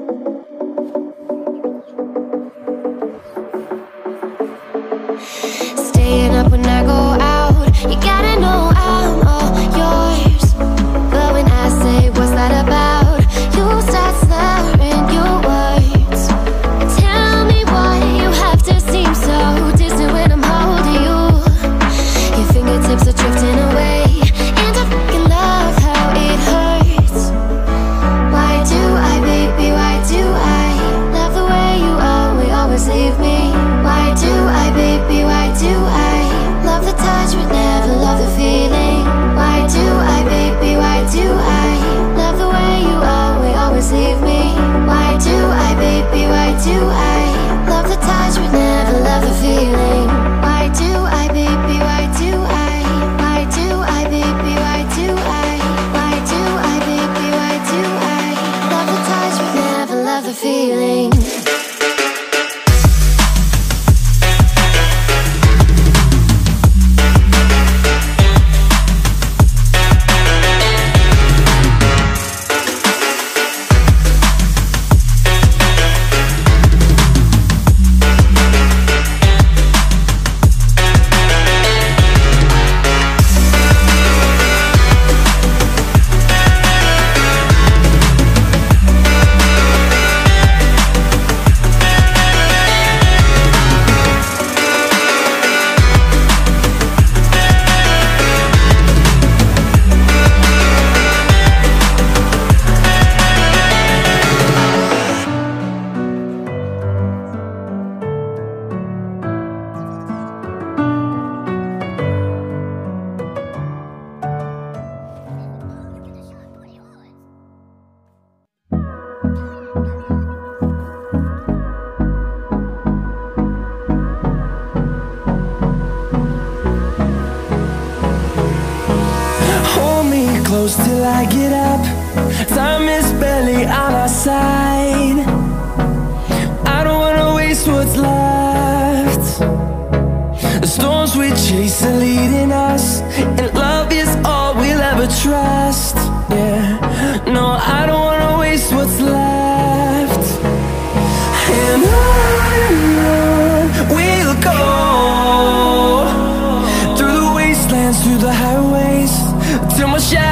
Staying up when I go out, you gotta know I'm all yours. But when I say what's that about, you start slurring your words. Tell me why you have to seem so distant when I'm holding you. Your fingertips are drifting away, and I fucking love how it hurts. Why do I, baby, why do I love the way you always leave me? Why do I, baby, why do I love the touch but never love the feeling? Why do I, baby, why do I love the way you always leave me? Why do I, baby, why do I love the touch but never love the feeling? Why do I, baby, why do I? Why do I, baby, why do I? Why do I, baby, why do I love the touch but never love the feeling? Close till I get up. Time is barely on our side. I don't wanna waste what's left. The storms we chase are leading us, and love is all we'll ever trust. Yeah, no, I don't wanna waste what's left. And on we'll go, through the wastelands, through the highways, till my shadow